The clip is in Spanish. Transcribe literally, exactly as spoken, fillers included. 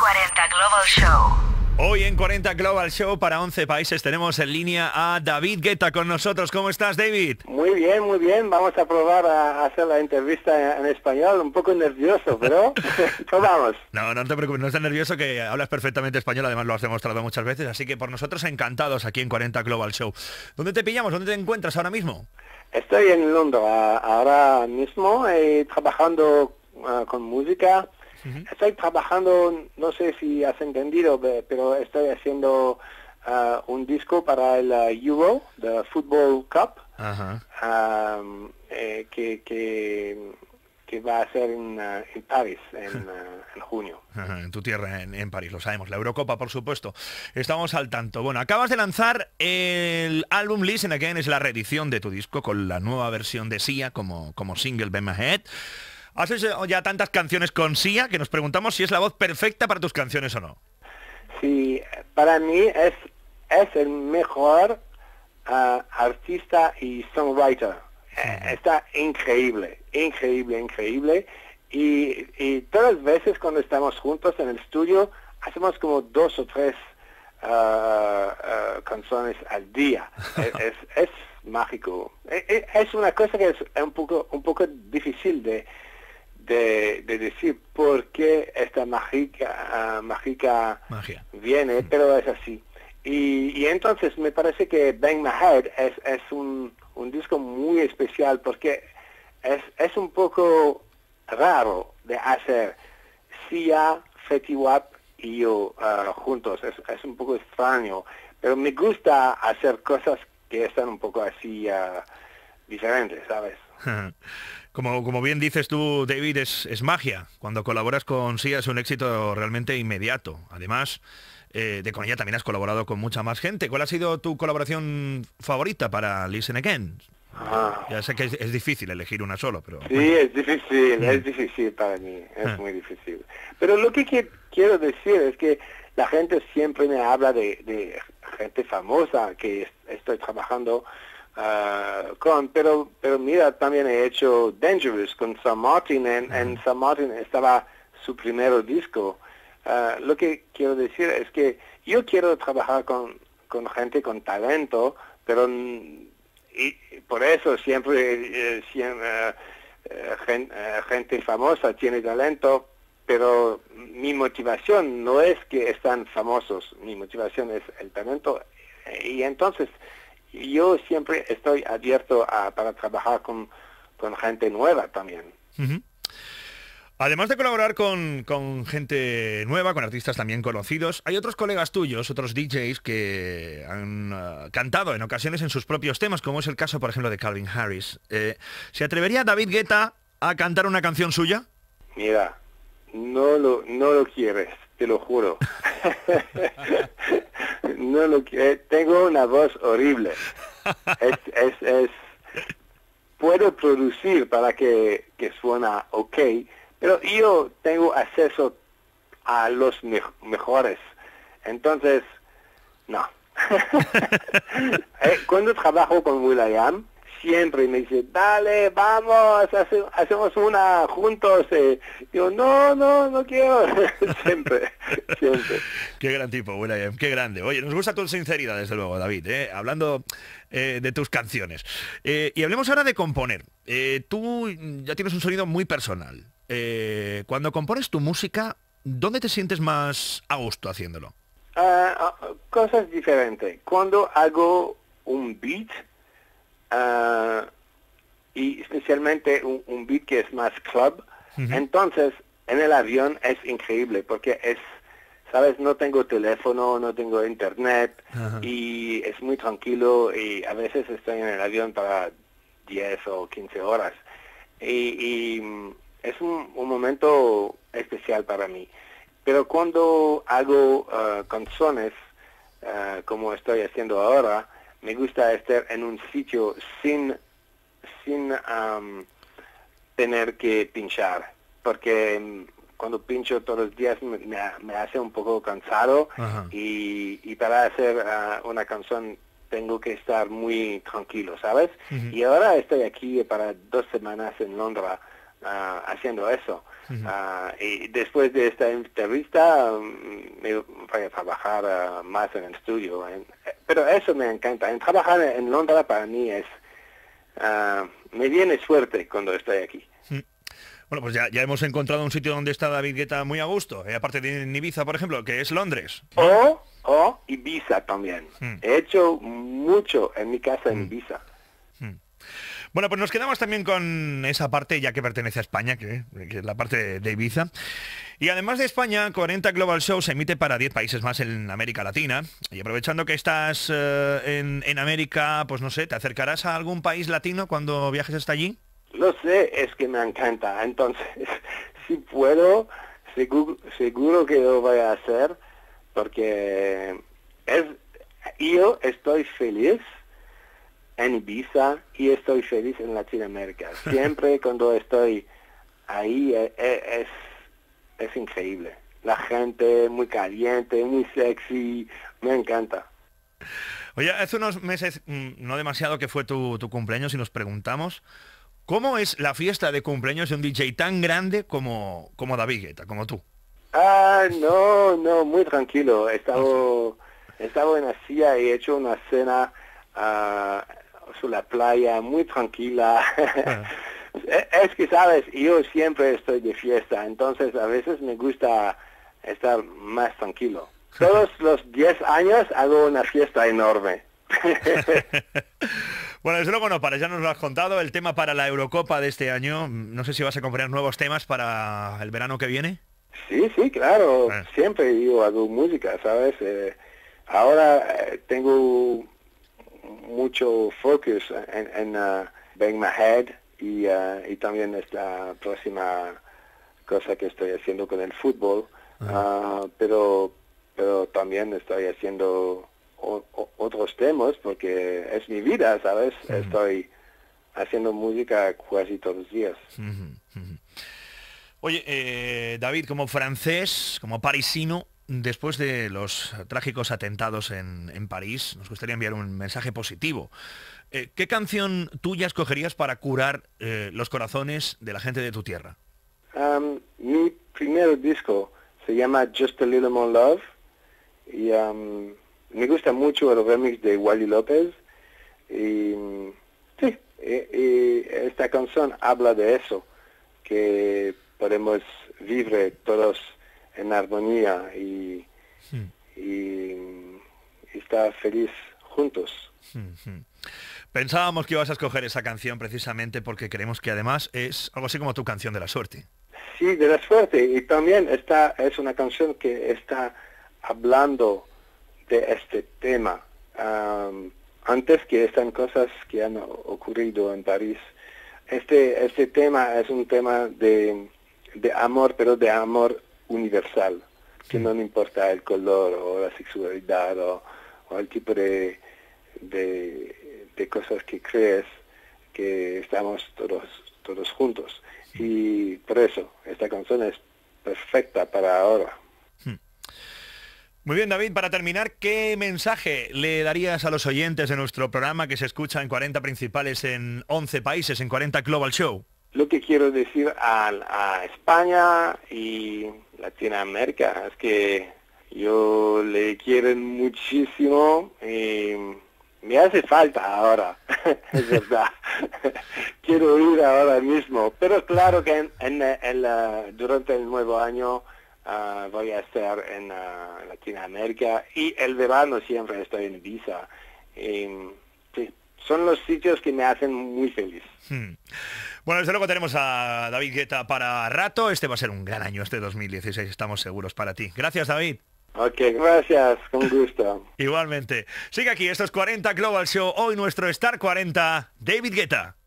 cuarenta Global Show. Hoy en cuarenta Global Show para once países tenemos en línea a David Guetta con nosotros. ¿Cómo estás, David? Muy bien, muy bien. Vamos a probar a hacer la entrevista en español. Un poco nervioso, pero probamos. No, no te preocupes, no estés nervioso, que hablas perfectamente español, además lo has demostrado muchas veces, así que por nosotros encantados aquí en cuarenta Global Show. ¿Dónde te pillamos? ¿Dónde te encuentras ahora mismo? Estoy en Londres ahora mismo, eh, trabajando uh, con música. Uh-huh. Estoy trabajando, no sé si has entendido, pero estoy haciendo uh, un disco para el uh, Euro, the Football Cup, uh-huh. um, eh, que, que, que va a ser en, uh, en París en, uh, en junio. Uh-huh. En tu tierra, en, en París, lo sabemos. La Eurocopa, por supuesto. Estamos al tanto. Bueno, acabas de lanzar el álbum Listen Again, es la reedición de tu disco con la nueva versión de Sia como, como single Bend My Head. Has hecho ya tantas canciones con Sia que nos preguntamos si es la voz perfecta para tus canciones o no. Sí, para mí es, es el mejor uh, artista y songwriter. Uh-huh. Está increíble, increíble, increíble. Y, y todas las veces cuando estamos juntos en el estudio, hacemos como dos o tres uh, uh, canciones al día. es, es, es mágico. Es, es una cosa que es un poco, un poco difícil de... De, de decir por qué esta mágica, uh, mágica magia viene, mm. pero es así. Y, y entonces me parece que Bang My Head es, es un, un disco muy especial porque es, es un poco raro de hacer Sia, Fetty Wap y yo uh, juntos. Es, es un poco extraño, pero me gusta hacer cosas que están un poco así uh, diferentes, ¿sabes? Como, como bien dices tú, David, es, es magia. Cuando colaboras con Sia es un éxito realmente inmediato. Además, eh, de con ella también has colaborado con mucha más gente. ¿Cuál ha sido tu colaboración favorita para Listen Again? Ah. Ya sé que es, es difícil elegir una solo, pero... Sí, bueno. es difícil, mm. es difícil para mí, es ah. muy difícil. Pero lo que, que quiero decir es que la gente siempre me habla de, de gente famosa que estoy trabajando Uh, con, pero pero mira, también he hecho Dangerous con Sam Martin, en, uh-huh. en Sam Martin estaba su primer disco. Uh, lo que quiero decir es que yo quiero trabajar con, con gente con talento, pero y, y por eso siempre, eh, siempre uh, gente, uh, gente famosa tiene talento, pero mi motivación no es que están famosos, mi motivación es el talento. Y entonces yo siempre estoy abierto a, para trabajar con, con gente nueva también. Uh-huh. Además de colaborar con, con gente nueva, con artistas también conocidos, hay otros colegas tuyos, otros D Js que han uh, cantado en ocasiones en sus propios temas, como es el caso, por ejemplo, de Calvin Harris. Eh, ¿Se atrevería David Guetta a cantar una canción suya? Mira, no lo, no lo quieres, te lo juro. No lo que tengo una voz horrible. Es, es, es, puedo producir para que, que suena ok, pero yo tengo acceso a los me mejores. Entonces, no. Cuando trabajo con Will.i.am, siempre me dice, dale, vamos, hace, hacemos una juntos. Eh. Yo, no, no, no quiero. siempre, siempre. Qué gran tipo, Will.i.am, qué grande. Oye, nos gusta tu sinceridad, desde luego, David, ¿eh? Hablando eh, de tus canciones. Eh, y hablemos ahora de componer. Eh, tú ya tienes un sonido muy personal. Eh, cuando compones tu música, ¿dónde te sientes más a gusto haciéndolo? Uh, uh, cosas diferentes. Cuando hago un beat, Uh, y especialmente un, un beat que es más club, uh-huh. entonces en el avión es increíble porque es, sabes, no tengo teléfono, no tengo internet, uh-huh. y es muy tranquilo y a veces estoy en el avión para diez o quince horas y, y es un, un momento especial para mí. Pero cuando hago uh, canciones uh, como estoy haciendo ahora, me gusta estar en un sitio sin, sin um, tener que pinchar, porque um, cuando pincho todos los días me, me hace un poco cansado, y, y para hacer uh, una canción tengo que estar muy tranquilo, ¿sabes? Uh-huh. Y ahora estoy aquí para dos semanas en Londres uh, haciendo eso. Uh-huh. uh, y después de esta entrevista um, me voy a trabajar uh, más en el estudio. En, pero eso me encanta. En trabajar en Londres para mí es... Uh, me viene suerte cuando estoy aquí. Mm. Bueno, pues ya, ya hemos encontrado un sitio donde está David Guetta muy a gusto, eh, aparte de en Ibiza, por ejemplo, que es Londres. O, o Ibiza también. Mm. He hecho mucho en mi casa en Mm. Ibiza. Mm. Bueno, pues nos quedamos también con esa parte, ya que pertenece a España, que, que es la parte de, de Ibiza. Y además de España, cuarenta Global Show se emite para diez países más en América Latina. Y aprovechando que estás eh, en, en América, pues no sé, ¿te acercarás a algún país latino cuando viajes hasta allí? Lo sé, es que me encanta. Entonces, si puedo, seguro, seguro que lo voy a hacer, porque es, yo estoy feliz en Ibiza y estoy feliz en Latinoamérica. Siempre cuando estoy ahí es, es, es increíble. La gente muy caliente, muy sexy, me encanta. Oye, hace unos meses, no demasiado, que fue tu, tu cumpleaños y nos preguntamos ¿cómo es la fiesta de cumpleaños de un D J tan grande como, como David Guetta, como tú? Ah, no, no, muy tranquilo. He estado, he estado en la silla y he hecho una cena uh, sobre la playa, muy tranquila. Ah. Es que, sabes, yo siempre estoy de fiesta, entonces a veces me gusta estar más tranquilo. Todos los diez años hago una fiesta enorme. Bueno, desde luego no para, ya nos lo has contado, el tema para la Eurocopa de este año. No sé si vas a componer nuevos temas para el verano que viene. Sí, sí, claro, Ah. siempre yo hago música, ¿sabes? Eh, ahora eh, tengo mucho focus en, en uh, Bang My Head y, uh, y también esta próxima cosa que estoy haciendo con el fútbol, uh, pero, pero también estoy haciendo o, o, otros temas porque es mi vida, ¿sabes? Uh-huh. Estoy haciendo música casi todos los días. Uh-huh, uh-huh. Oye, eh, David, como francés, como parisino, después de los trágicos atentados en, en París, nos gustaría enviar un mensaje positivo. Eh, ¿Qué canción tuya escogerías para curar eh, los corazones de la gente de tu tierra? Um, mi primer disco se llama Just a Little More Love y um, me gusta mucho el remix de Wally López y sí, y, y esta canción habla de eso, que podemos vivir todos en armonía y, Hmm. y, y estar feliz juntos. Hmm. Pensábamos que ibas a escoger esa canción precisamente porque creemos que además es algo así como tu canción de la suerte. Sí, de la suerte. Y también está, es una canción que está hablando de este tema. Um, antes que están cosas que han ocurrido en París. Este, este tema es un tema de, de amor, pero de amor universal. Que no importa el color o la sexualidad o, o el tipo de, de, de cosas que crees, que estamos todos, todos juntos. Y por eso, esta canción es perfecta para ahora. Muy bien, David, para terminar, ¿qué mensaje le darías a los oyentes de nuestro programa que se escucha en cuarenta principales en once países, en cuarenta Global Show? Lo que quiero decir a, a España y Latinoamérica es que yo le quiero muchísimo y me hace falta ahora, es verdad. Quiero ir ahora mismo, pero claro que en, en, en la, durante el nuevo año uh, voy a estar en uh, Latinoamérica y el verano siempre estoy en Ibiza. Y, sí, son los sitios que me hacen muy feliz. Hmm. Bueno, desde luego tenemos a David Guetta para rato. Este va a ser un gran año, este dos mil dieciséis, estamos seguros para ti. Gracias, David. Ok, gracias, con gusto. Igualmente. Sigue aquí, estos cuarenta Global Show. Hoy nuestro Star cuarenta, David Guetta.